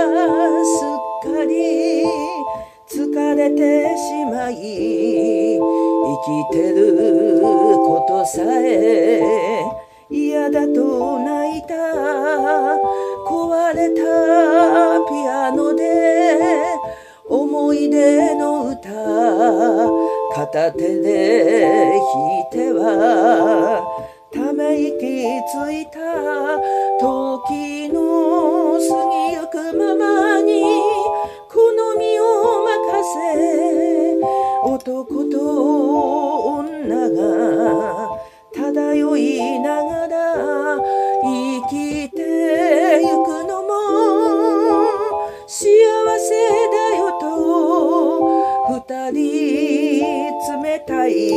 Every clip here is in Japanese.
すっかり疲れてしまい生きてることさえ嫌だと泣いた壊れたピアノで思い出の歌片手で弾いてはため息ついた時の過ぎゆくままに好みを任せ男と女が漂いながら生きてゆくのも幸せだよと二人冷たい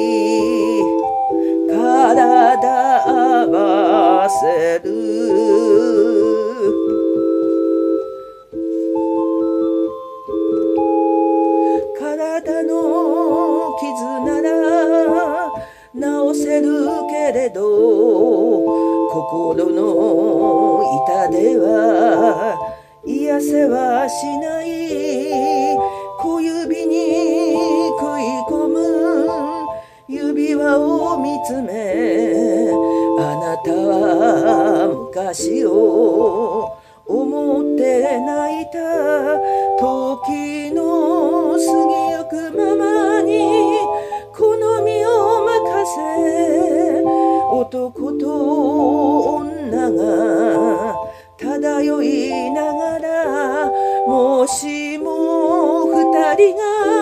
体合わせる体の傷なら治せるけれど心の痛では癒せはしない小指に食い込む指輪を見つめあなたは昔を思って泣いた時の過ぎゆくままに好みを任せ男と女が漂いながらもしも二人が